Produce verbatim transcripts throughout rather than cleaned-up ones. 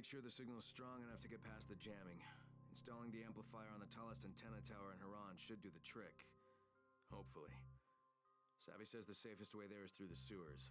make sure the signal is strong enough to get past the jamming. Installing the amplifier on the tallest antenna tower in Haran should do the trick. Hopefully. Savvy says the safest way there is through the sewers.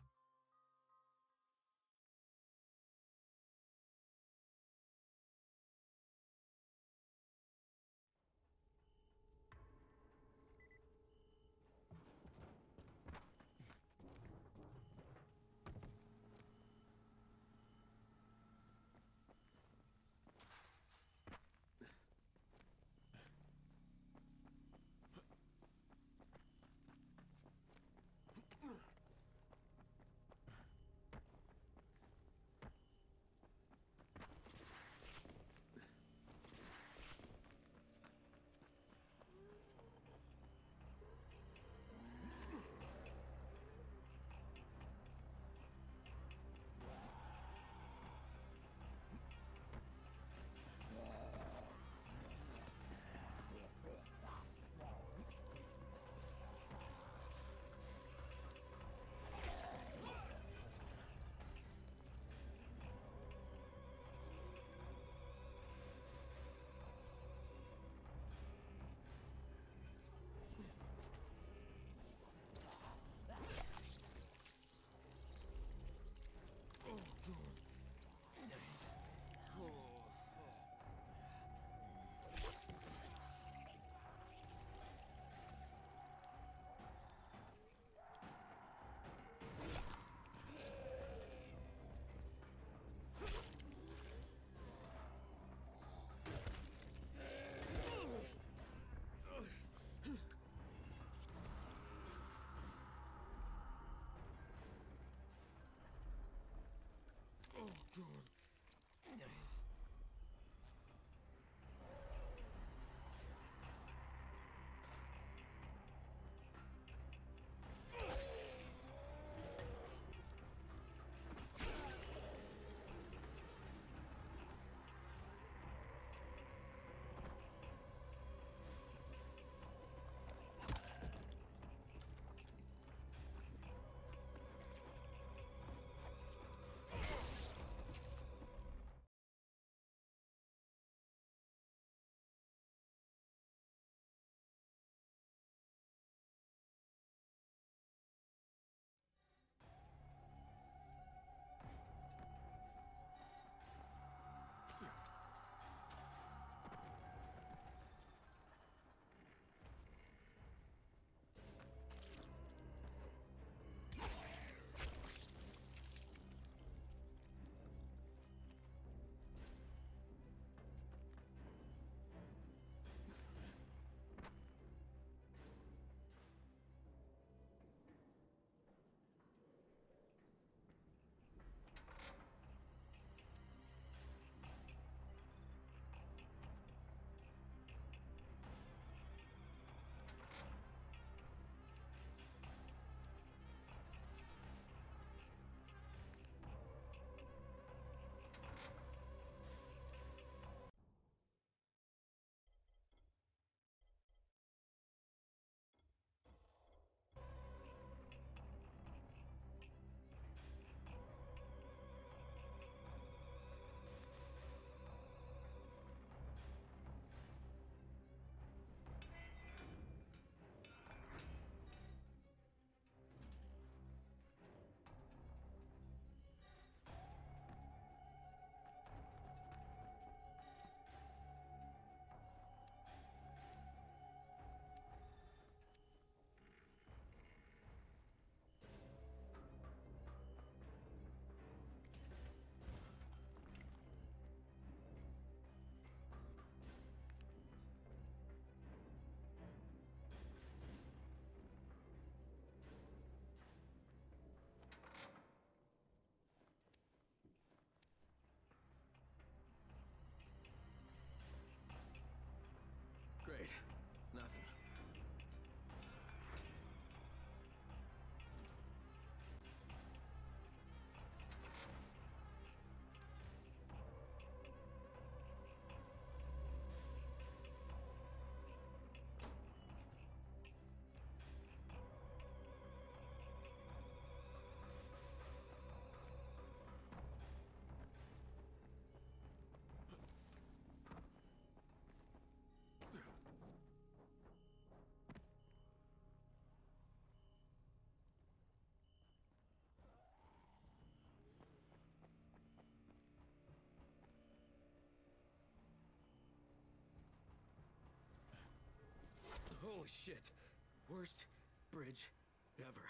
Holy shit. Worst bridge ever.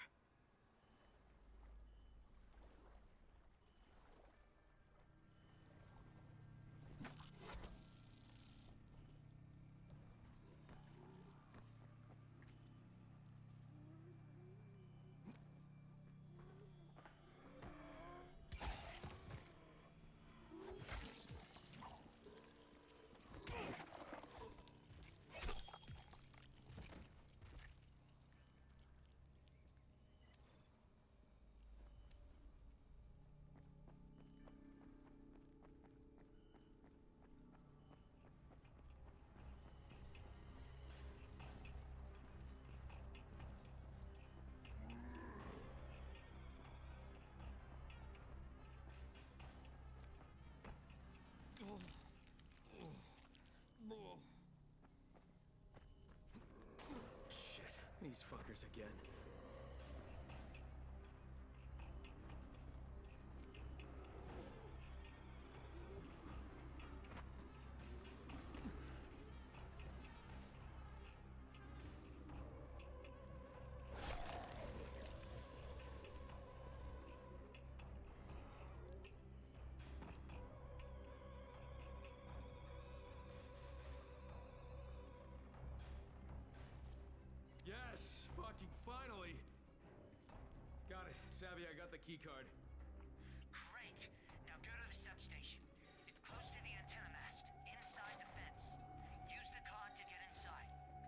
Shit, these fuckers again. Yes! Fucking finally! Got it. Savvy, I got the keycard. Great! Now go to the substation. It's close to the antenna mast, inside the fence. Use the card to get inside.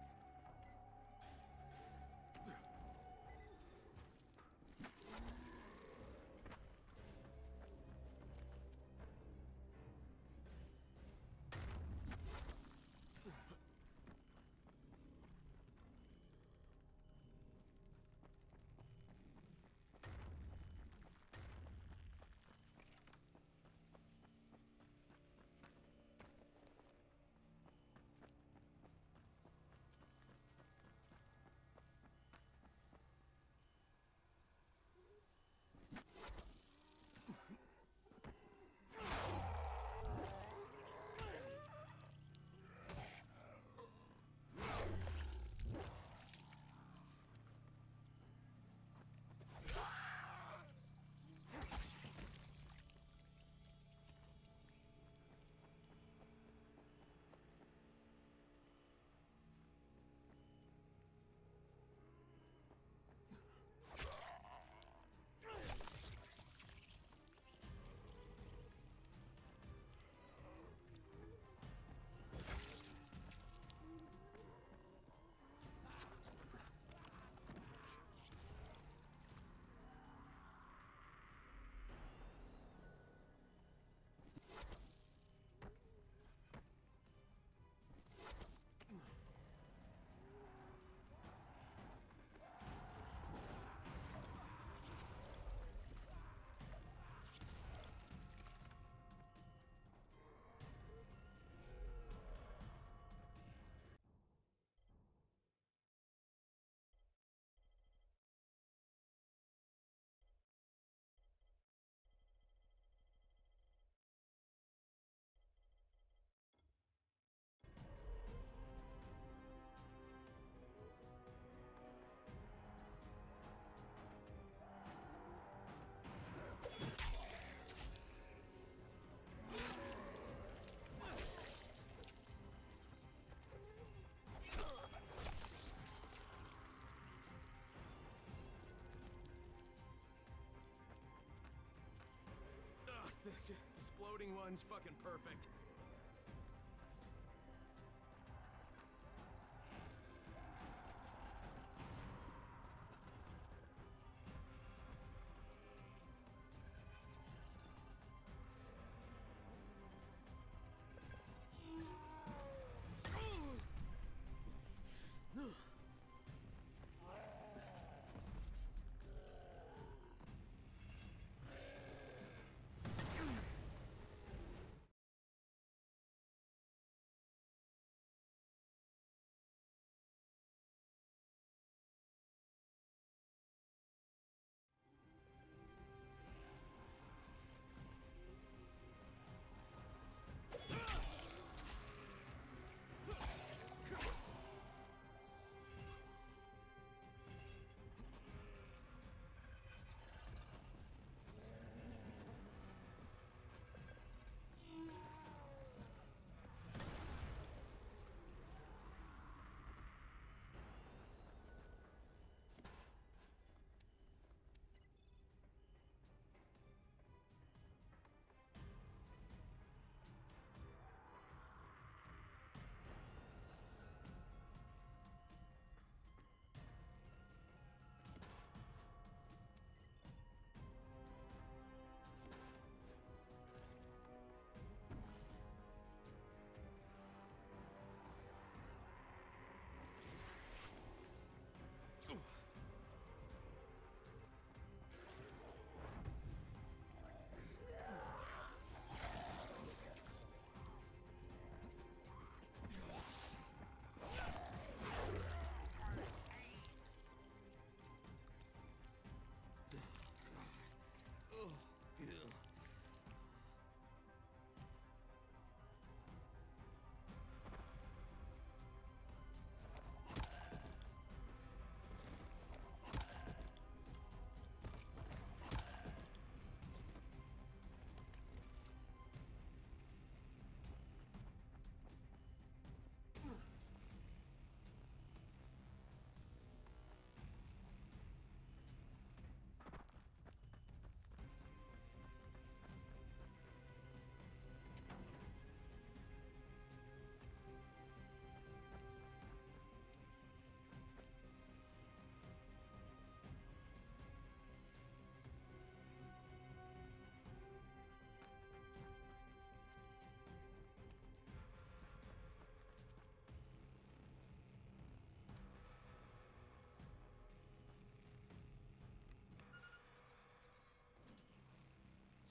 The exploding one's fucking perfect.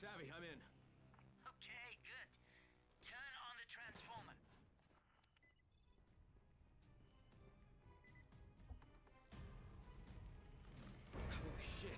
Savvy, I'm in. Okay, good. Turn on the transformer. Holy shit.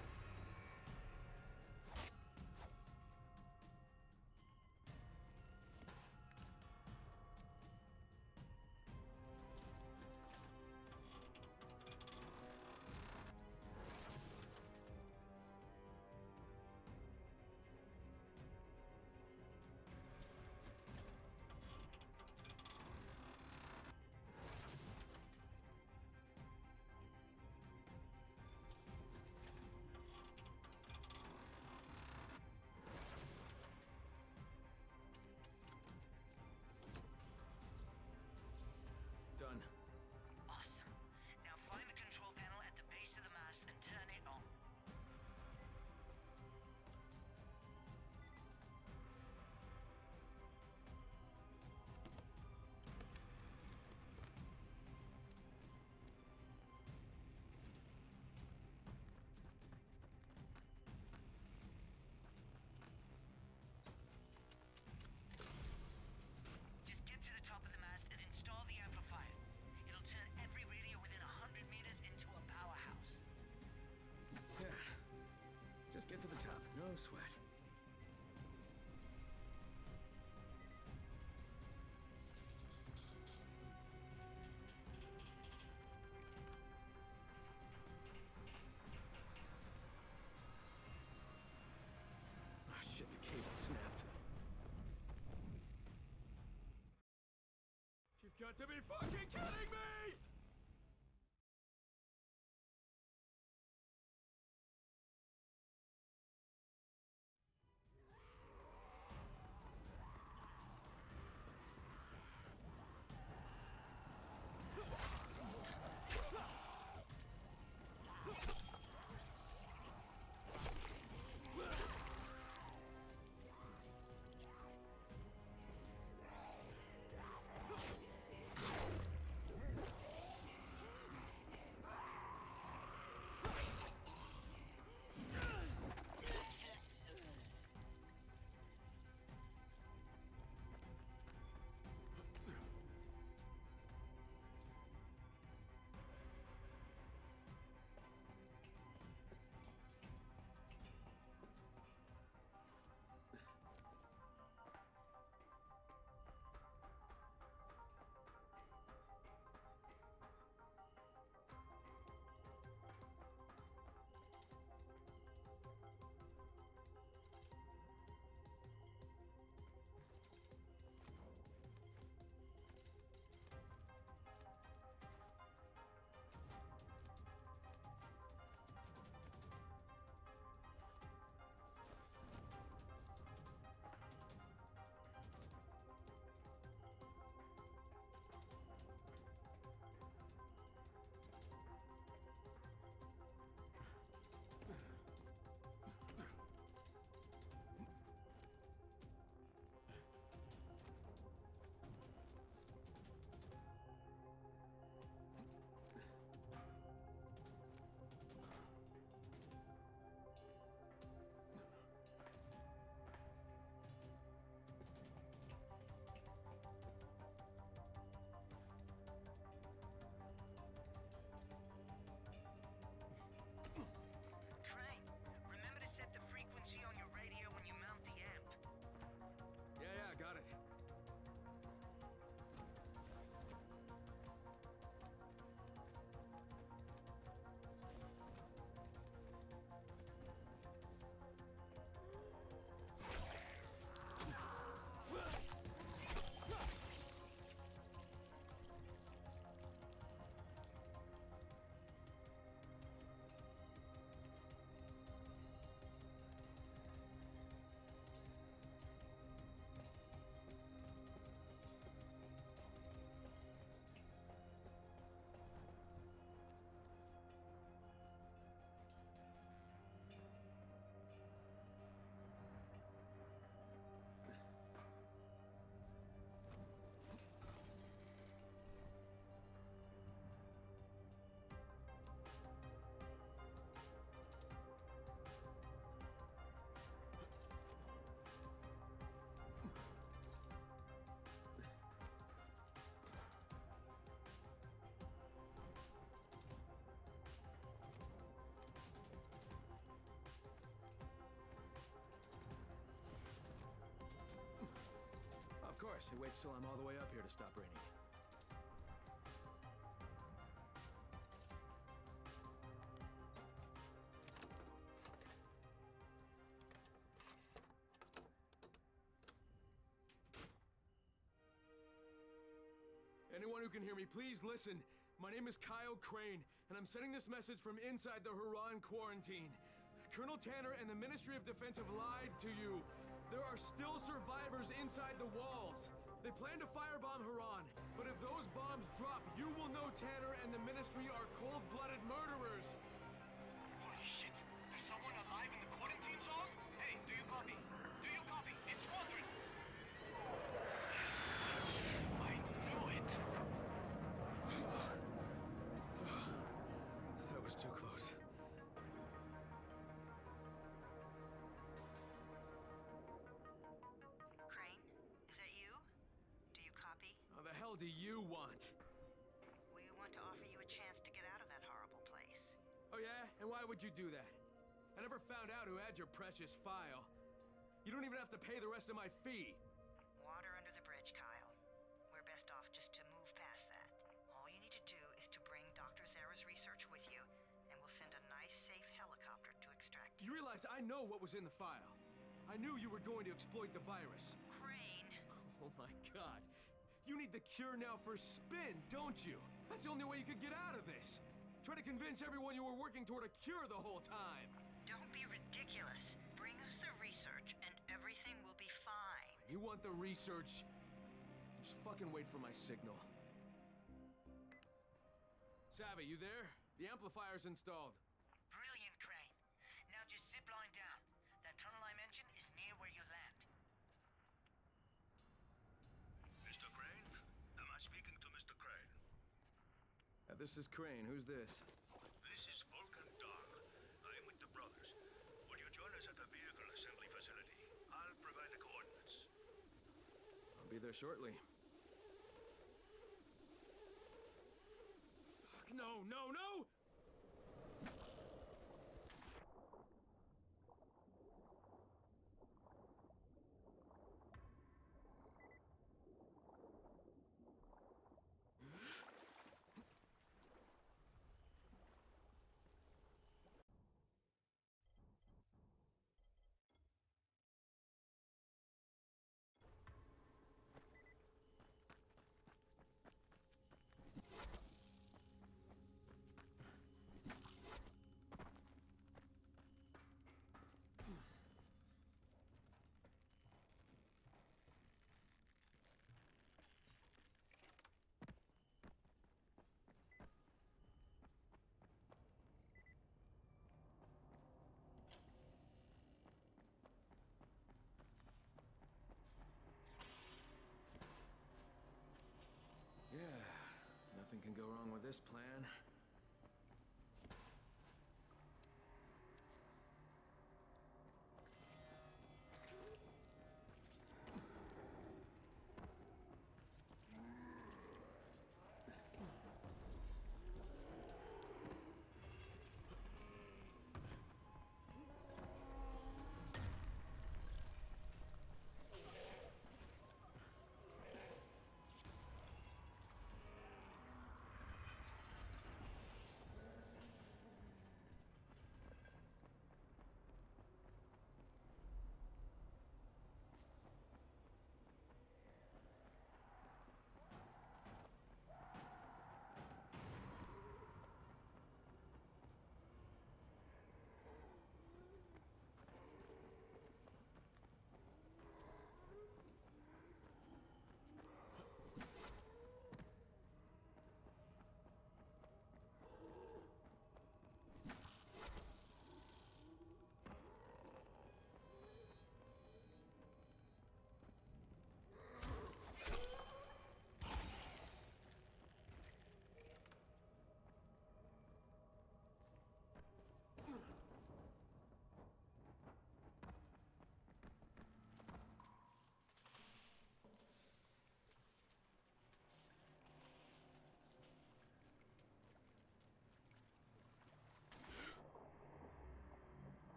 Done. Awesome. Now find the control panel at the base of the mast and turn it on. Just get to the top of the mast and install the amplifier. It'll turn every radio within a hundred meters into a powerhouse. Yeah. Just get to the top. No sweat. Oh shit, the cable snapped. You've got to be fucking kidding me! course. It waits till I'm all the way up here to stop raining. Anyone who can hear me, please listen. My name is Kyle Crane, and I'm sending this message from inside the Haran quarantine. Colonel Tanner and the Ministry of Defense have lied to you. There are still survivors inside the walls. They plan to firebomb Haran, but if those bombs drop, you will know Tanner and the Ministry are cold-blooded murderers. Holy shit! There's someone alive in the quarantine zone? Hey, do you copy? Do you copy? It's Waldron! I knew it! That was too close. Crane, is that you? Do you copy? How the hell do you want? We want to offer you a chance to get out of that horrible place. Oh yeah? And why would you do that? I never found out who had your precious file. You don't even have to pay the rest of my fee. Water under the bridge, Kyle. We're best off just to move past that. All you need to do is to bring Doctor Zara's research with you, and we'll send a nice, safe helicopter to extract You you. realize I know what was in the file. I knew you were going to exploit the virus. Crane! Oh my god. You need the cure now for spin, don't you? That's the only way you could get out of this. Try to convince everyone you were working toward a cure the whole time. Don't be ridiculous. Bring us the research, and everything will be fine. You want the research? Just fucking wait for my signal. Savvy, you there? The amplifier's installed. Brilliant, Crane. Now just zip line down. That tunnel I mentioned is near where you land. Mister Crane? Am I speaking to Mister Crane? Uh, this is Crane. Who's this? This is Vulcan Dawn. I am with the brothers. Will you join us at the vehicle assembly facility? I'll provide the coordinates. I'll be there shortly. Fuck, no, no, no! Yeah, nothing can go wrong with this plan.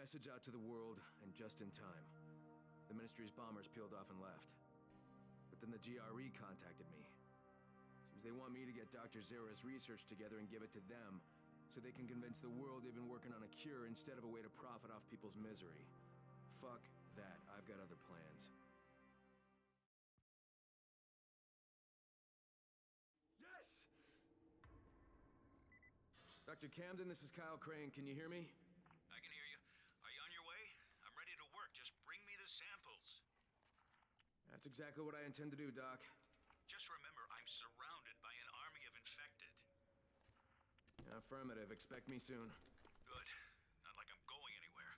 message out to the world, and just in time. The Ministry's bombers peeled off and left. But then the G R E contacted me. Seems they want me to get Doctor Zera's research together and give it to them, so they can convince the world they've been working on a cure instead of a way to profit off people's misery. Fuck that. I've got other plans. Yes! Doctor Camden, this is Kyle Crane. Can you hear me? I can hear you. Are you on your way? I'm ready to work. Just bring me the samples. That's exactly what I intend to do, Doc. Just remember, I'm surrounded by an army of infected. Affirmative. Expect me soon. Good. Not like I'm going anywhere.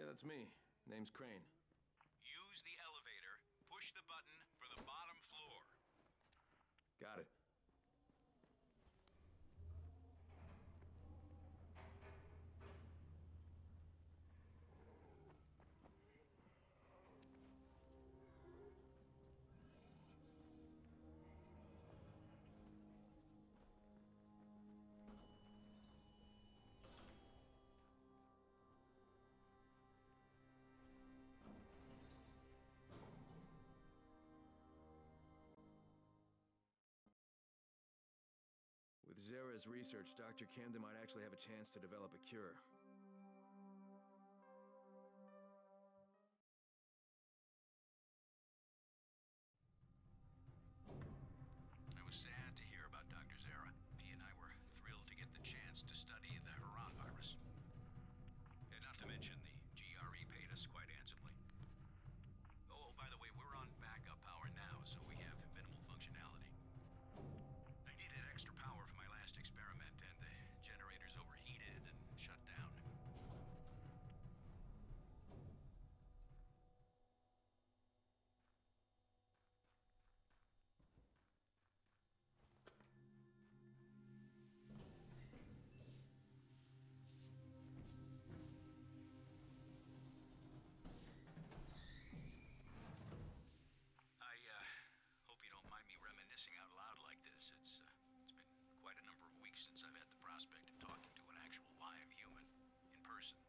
that's me. Name's Crane. Use the elevator. Push the button for the bottom floor. Got it. With Zara's research, Doctor Camden might actually have a chance to develop a cure. I was sad to hear about Doctor Zara. He and I were thrilled to get the chance to study the Haran virus. And not to mention, the G R E paid us quite handsomely. Oh, by the way, we're on backup power now, so we have minimal functionality. I needed extra power for my last experiment, and the generators overheated and shut down. I, uh, hope you don't mind me reminiscing out loud like this. It's, uh, it's been quite a number of weeks since I've had the prospect of talking to an actual live human in person.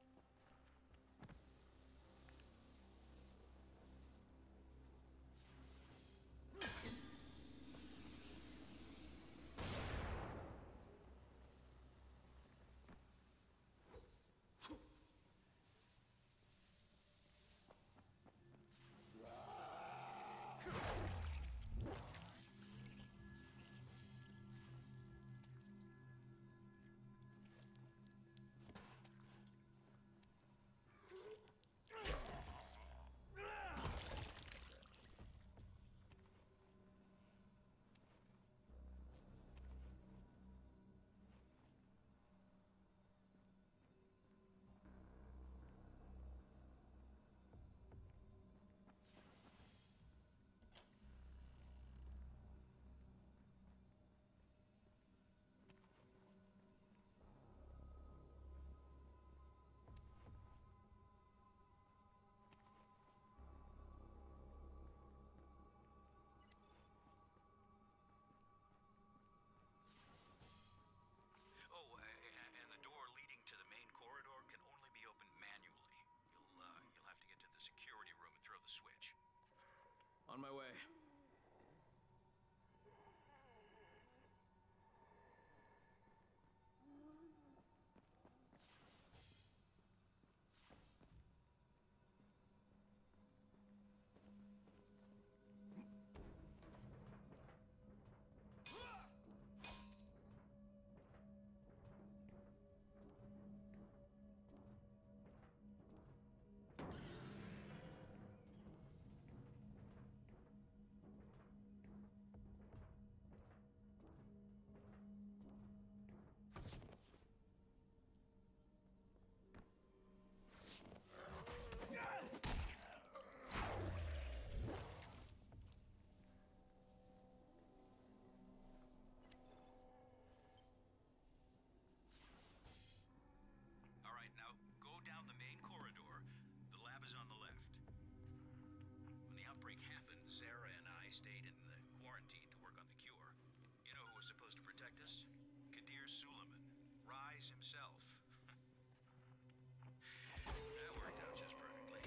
Oh, uh, a- and the door leading to the main corridor can only be opened manually. You'll, uh, you'll have to get to the security room and throw the switch. On my way. All right, now go down the main corridor. The lab is on the left. When the outbreak happened, Zara and I stayed in the quarantine to work on the cure. You know who was supposed to protect us? Kadir Suleiman, Rise himself. That worked out just perfectly.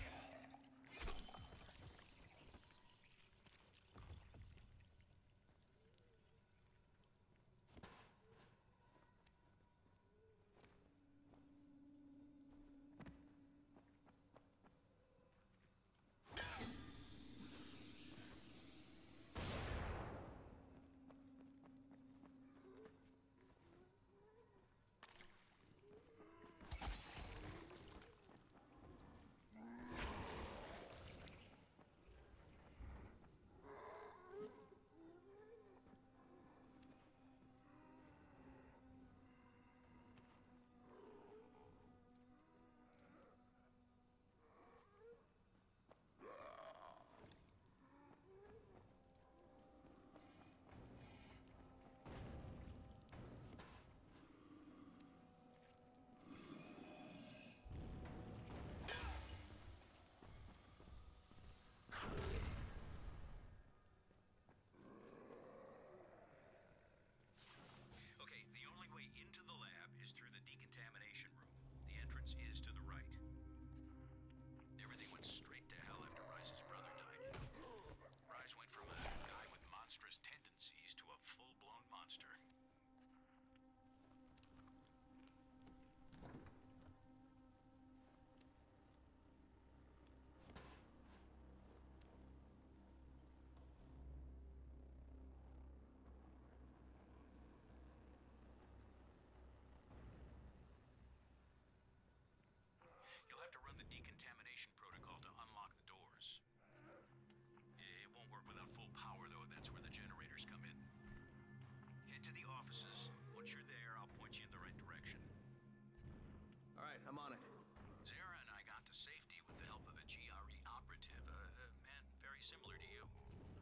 I'm on it. Zara and I got to safety with the help of a G R E operative, a, a man very similar to you.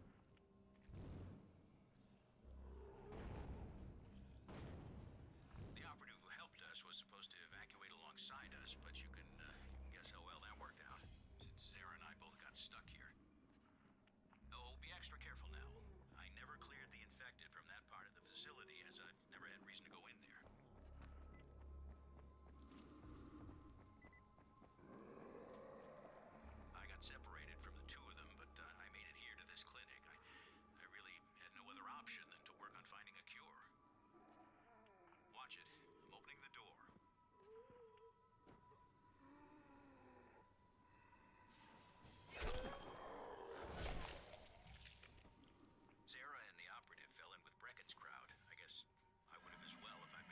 The operative who helped us was supposed to evacuate alongside us, but you can, uh, you can guess how well that worked out, since Zara and I both got stuck here. Oh, be extra careful now. I never cleared the infected from that part of the facility, as I never had reason to go in there. I got separated from the two of them, but uh, I made it here to this clinic. I, I really had no other option than to work on finding a cure. Watch it. I'm opening the door. Zara and the operative fell in with Brecken's crowd. I guess I would have as well if I'd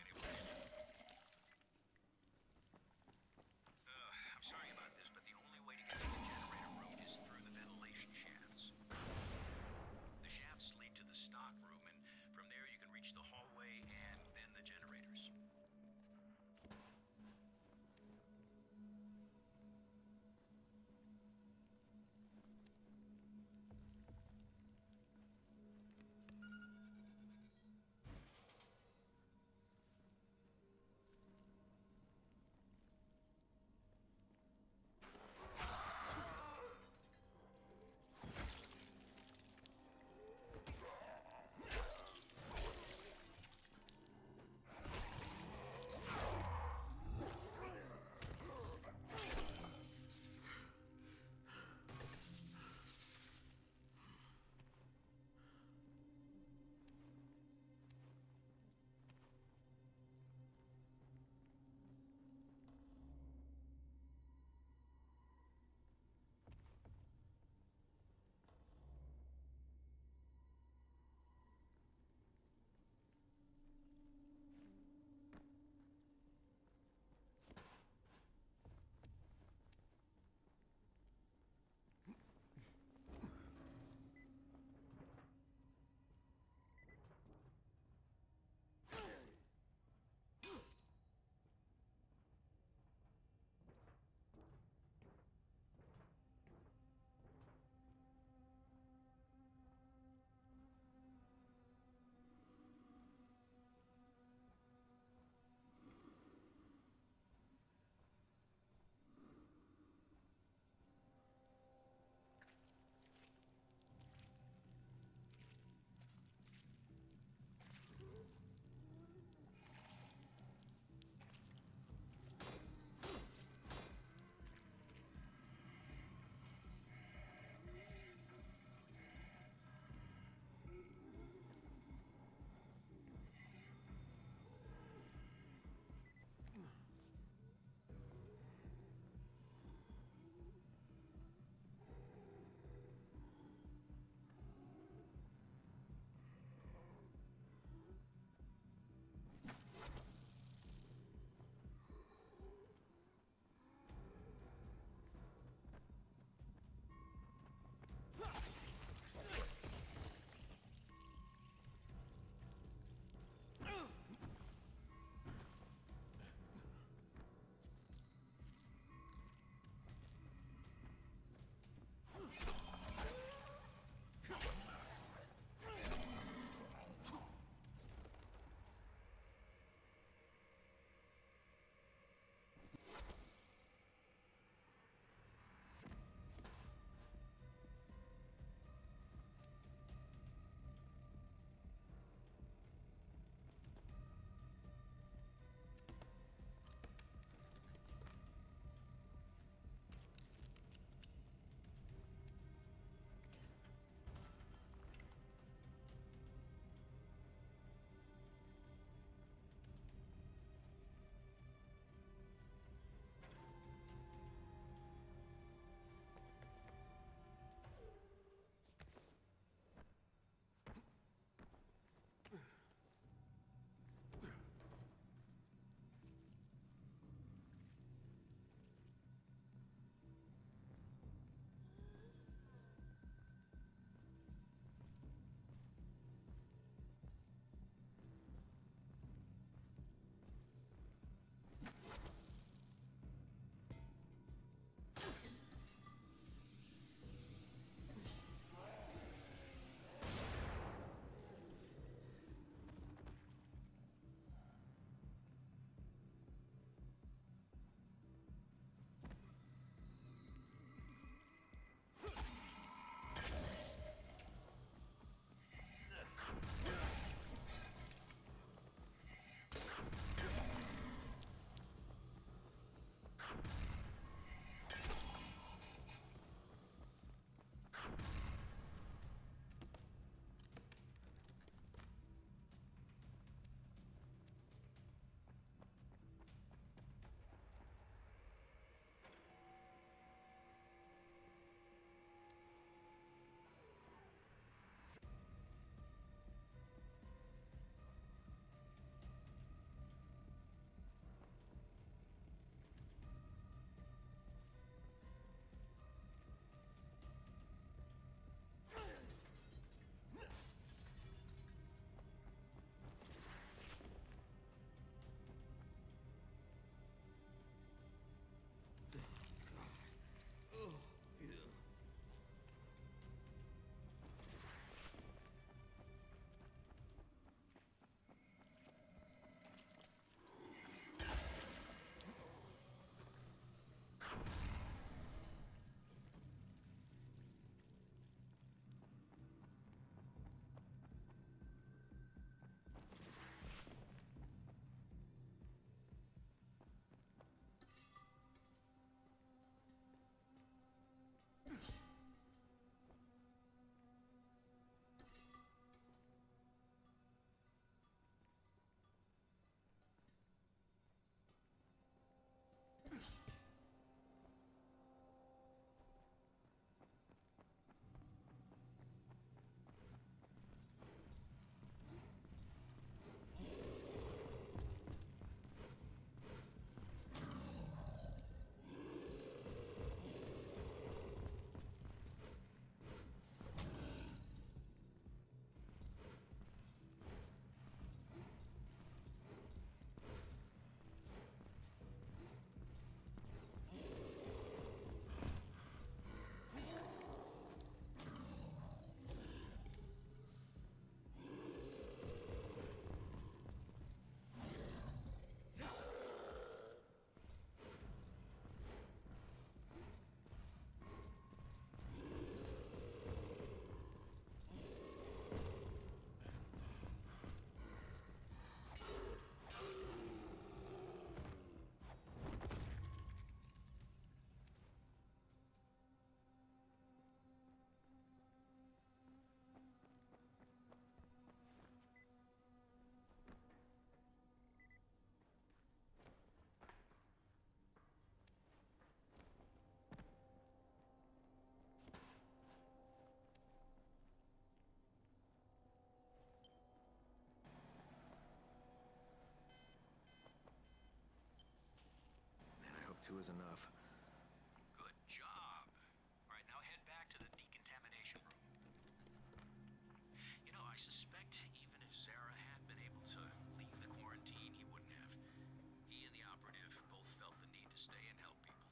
two is enough. Good job. All right, now head back to the decontamination room. You know, I suspect even if Zara had been able to leave the quarantine, he wouldn't have. He and the operative both felt the need to stay and help people.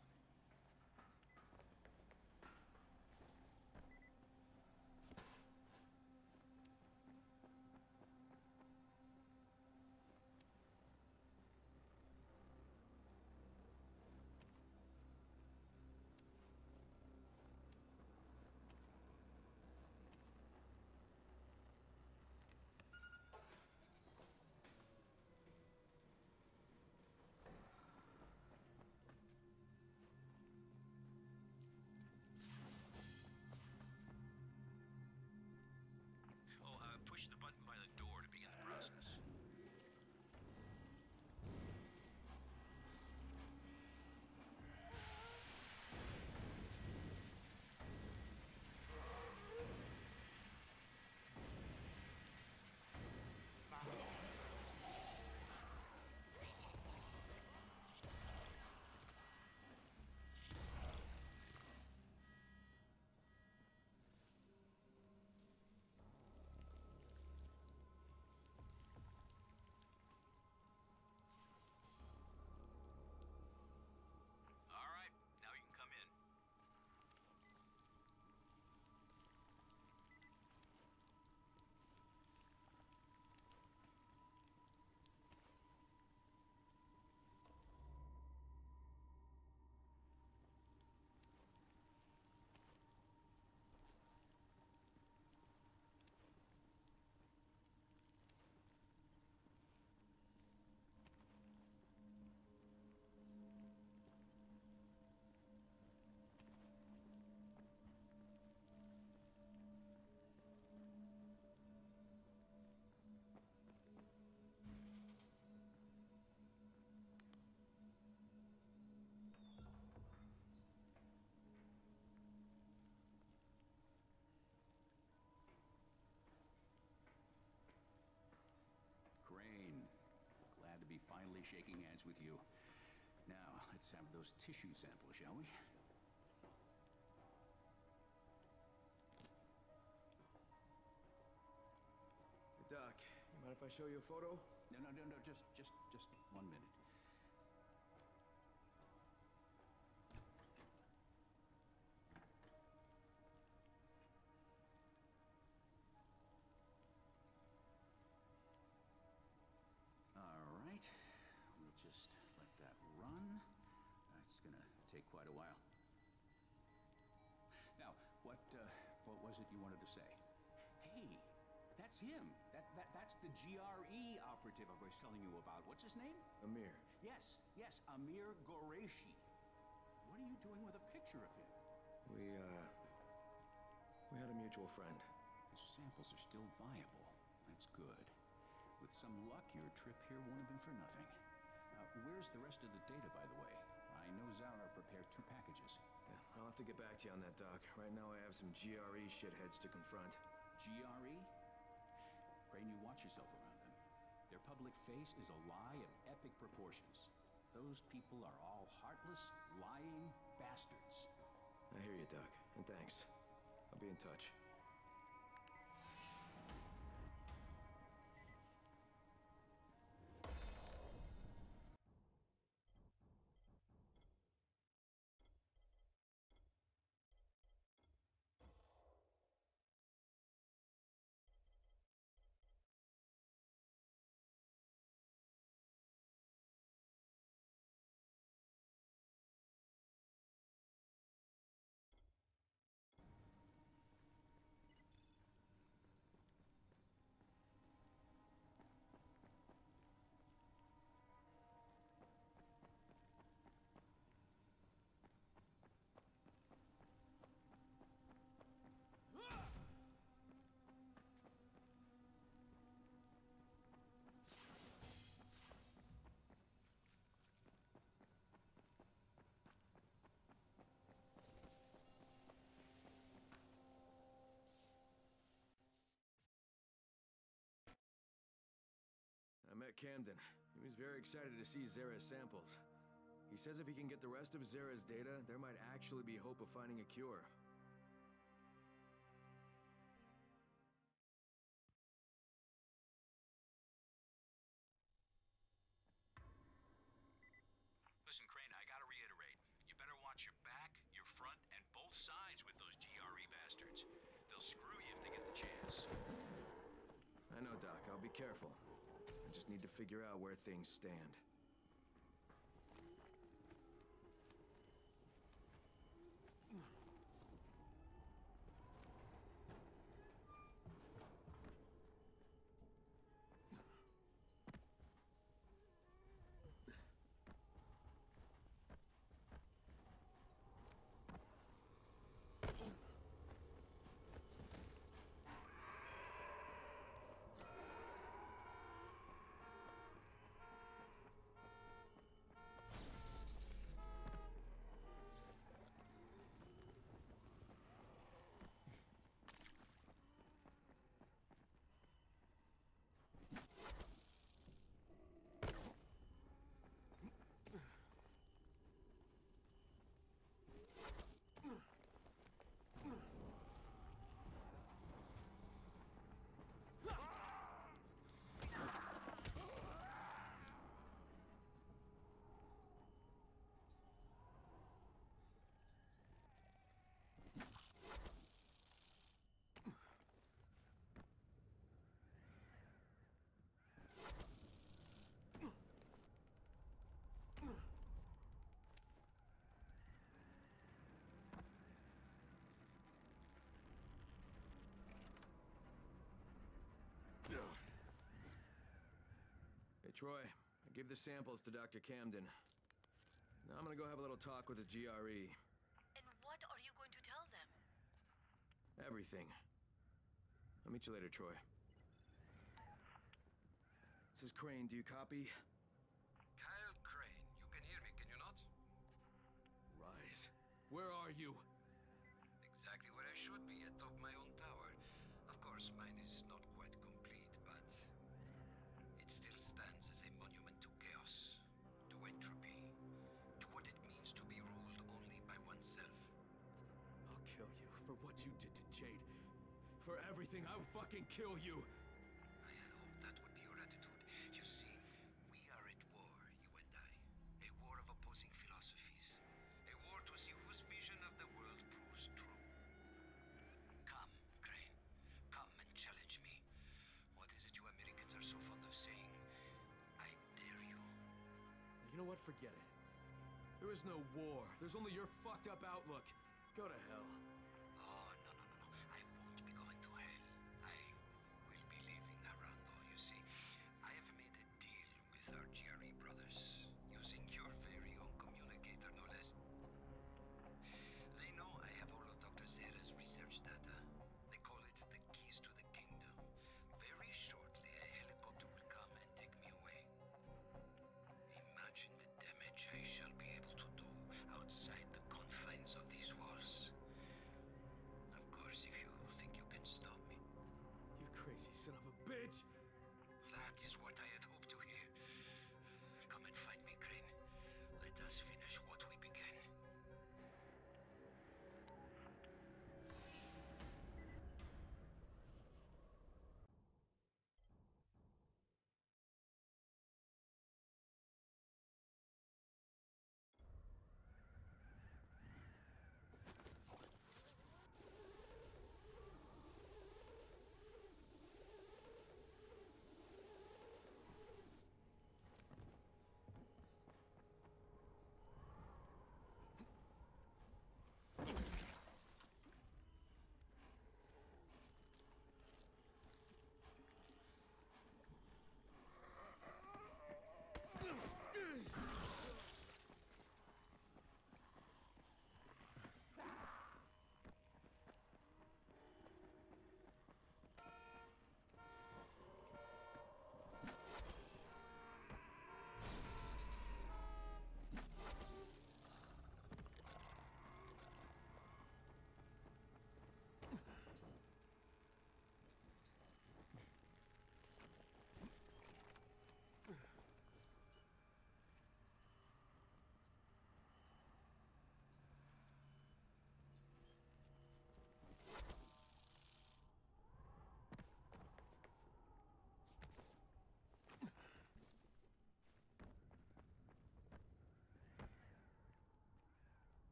Oh, uh, push the button by the door to begin the process. All right, now you can come in. Crane, glad to be finally shaking hands with you. Now, let's have those tissue samples, shall we? Hey, Doc, you mind if I show you a photo? No, no, no, no, just, just, just one minute. All right, we'll just let that run. That's gonna take quite a while. Now, what, uh, what was it you wanted to say? Hey, that's him. That, that, that's the G R E operative I was telling you about. What's his name? Amir. Yes, yes, Amir Qureshi. What are you doing with a picture of him? We, uh... We had a mutual friend. The samples are still viable. That's good. With some luck, your trip here won't have been for nothing. Uh, where's the rest of the data, by the way? I know Zara prepared two packages. Yeah, I'll have to get back to you on that, Doc. Right now I have some G R E shitheads to confront. G R E? Crane, you watch yourself around them. Their public face is a lie of epic proportions. Those people are all heartless, lying bastards. I hear you, Doc, and thanks. I'll be in touch. I met Camden. He was very excited to see Zara's samples. He says if he can get the rest of Zera's data, there might actually be hope of finding a cure. Listen, Crane, I gotta reiterate. You better watch your back, your front, and both sides with those G R E bastards. They'll screw you if they get the chance. I know, Doc. I'll be careful. I just need to figure out where things stand. Hey, Troy. I gave the samples to Doctor Camden. Now I'm gonna go have a little talk with the G R E. And what are you going to tell them? Everything. I'll meet you later, Troy. This is Crane. Do you copy? Kyle Crane, you can hear me, can you not? Rise. Where are you? Exactly where I should be, atop my own tower. Of course, mine is not quite complete, but it still stands as a monument to chaos, to entropy, to what it means to be ruled only by oneself. I'll kill you for what you did to Jade. For everything, I will fucking kill you. I had hoped that would be your attitude. You see, we are at war, you and I. A war of opposing philosophies. A war to see whose vision of the world proves true. Come, Crane. Come and challenge me. What is it you Americans are so fond of saying? I dare you. You know what? Forget it. There is no war. There's only your fucked up outlook. Go to hell. Oh, no, no, no, no. I won't be going to hell. I will be leaving Arando. You see, I have made a deal with our G R E brothers, using your very own communicator, no less. They know I have all of Doctor Zera's research data. They call it the keys to the kingdom. Very shortly, a helicopter will come and take me away. Imagine the damage I shall be able to do outside the confines of these walls.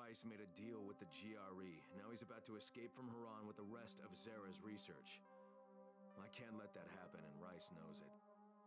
Rice made a deal with the G R E. Now he's about to escape from Haran with the rest of Zara's research. I can't let that happen, and Rice knows it.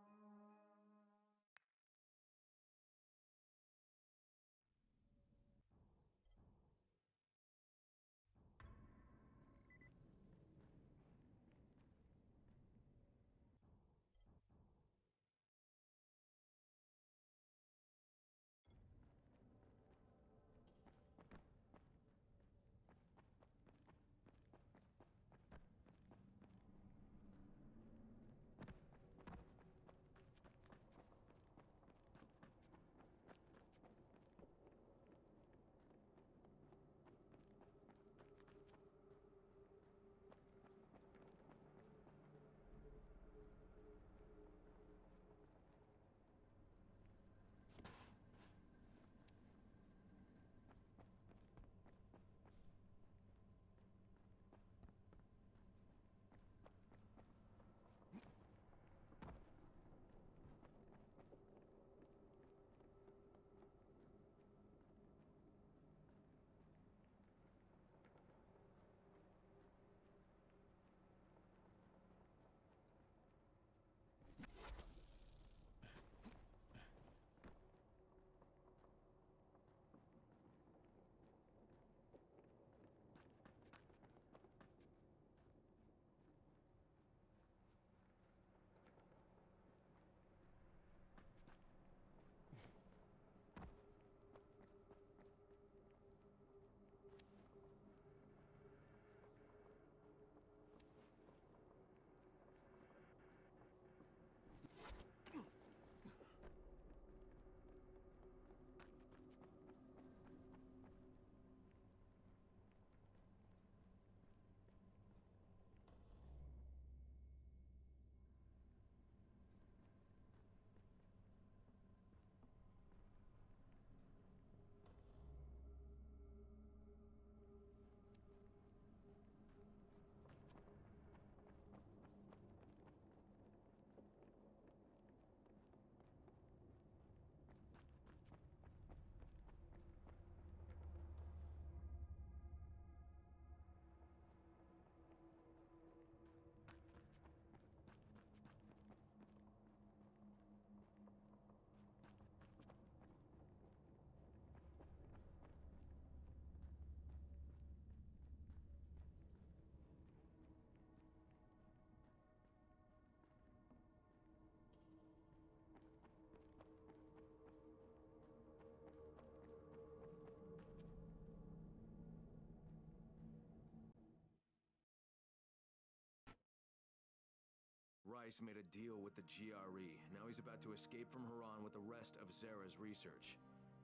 Rice made a deal with the G R E. Now he's about to escape from Haran with the rest of Zara's research.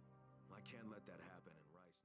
I can't let that happen, and Rice...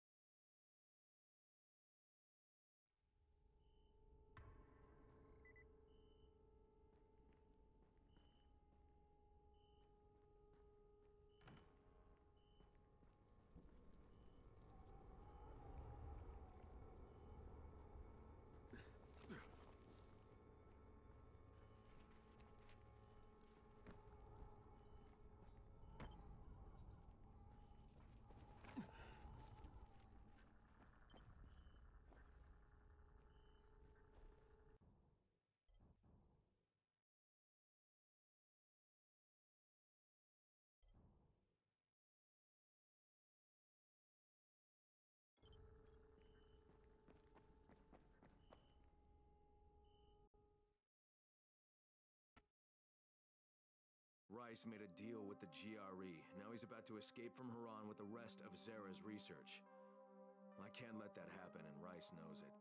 Rice made a deal with the G R E. Now he's about to escape from Haran with the rest of Zara's research. I can't let that happen, and Rice knows it.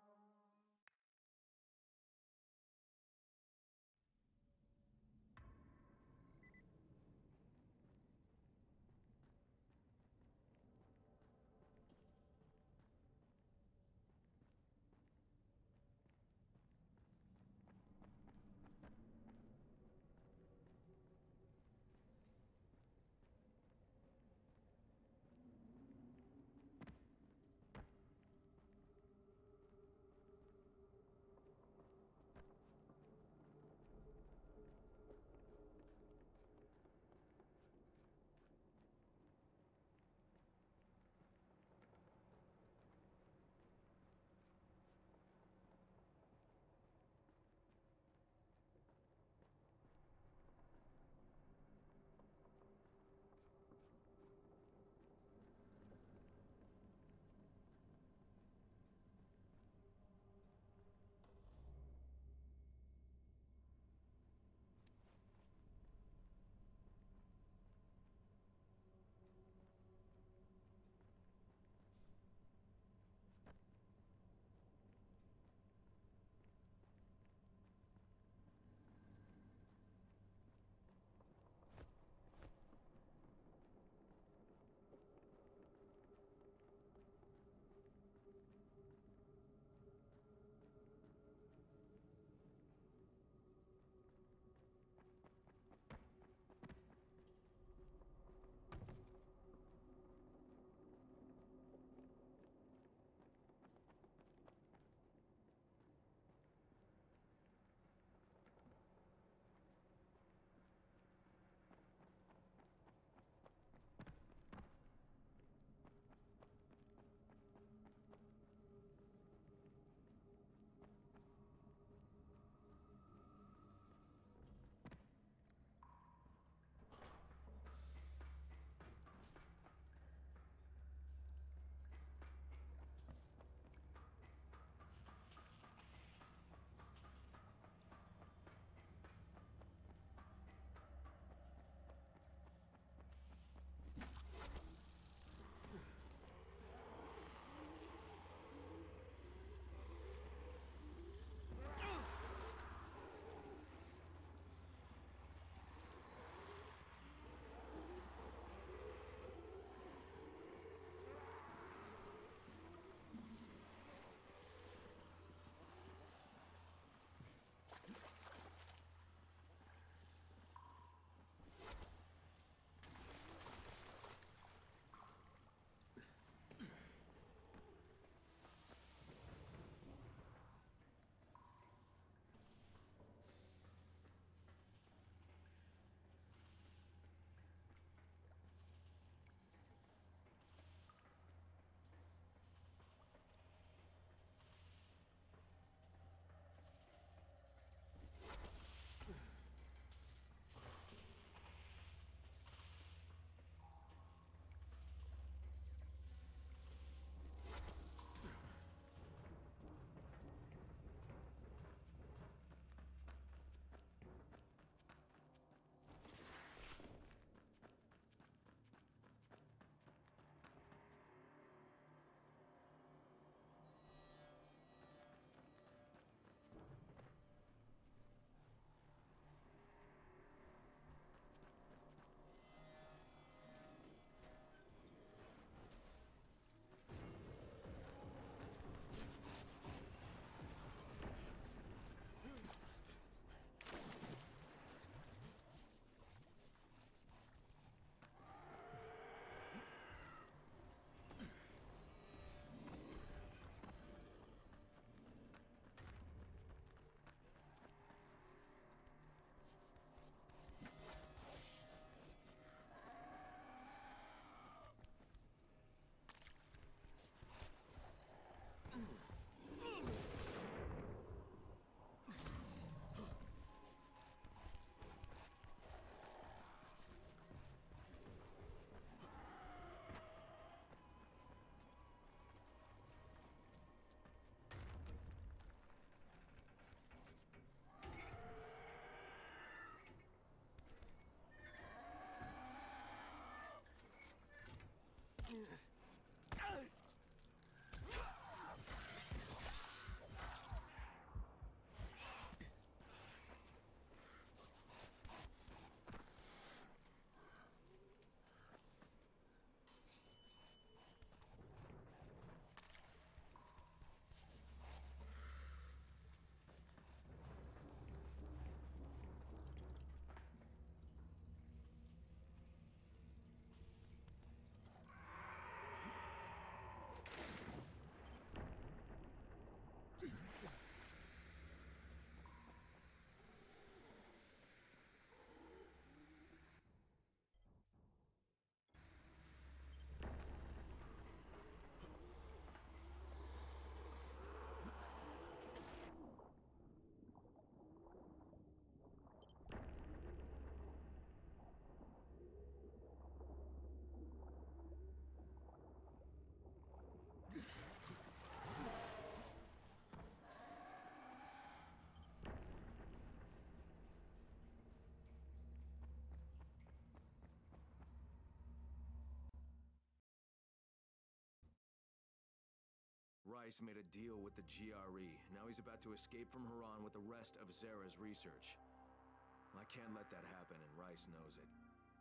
Rice made a deal with the G R E. Now he's about to escape from Haran with the rest of Zara's research. I can't let that happen, and Rice knows it.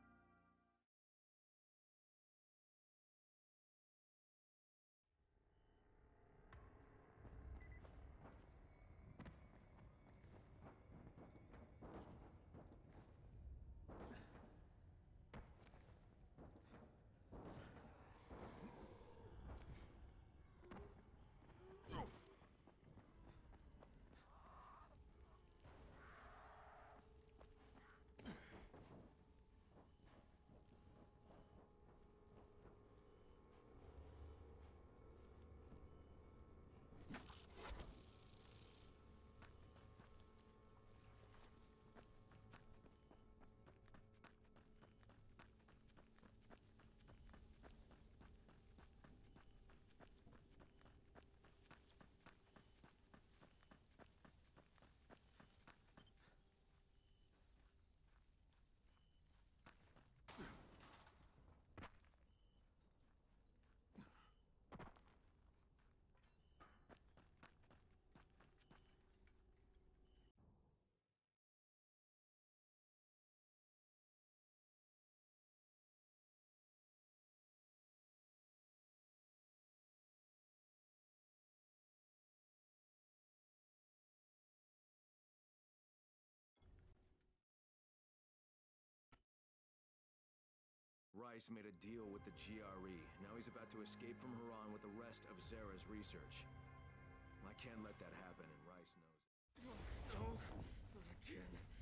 Rice made a deal with the G R E. Now he's about to escape from Haran with the rest of Zara's research. I can't let that happen, and Rice knows it. No, not again.